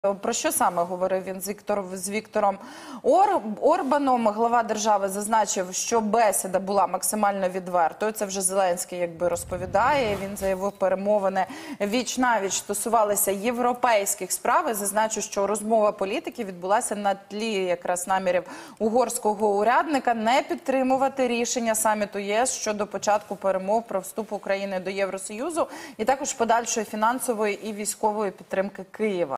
Про що саме говорив він з Віктором Орбаном? Глава держави зазначив, що бесіда була максимально відвертою. Це вже Зеленський розповідає. Він заявив, перемовини віч-навіч стосувалися європейських справ. Зазначу, що розмова політиків відбулася на тлі якраз намірів угорського урядника не підтримувати рішення саміту ЄС щодо початку перемов про вступ України до Євросоюзу і також подальшої фінансової і військової підтримки Києва.